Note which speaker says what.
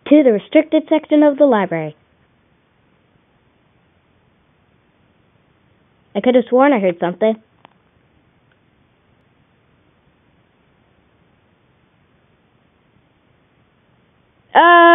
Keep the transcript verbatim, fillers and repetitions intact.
Speaker 1: to the restricted section of the library. I could have sworn I heard something. Uh...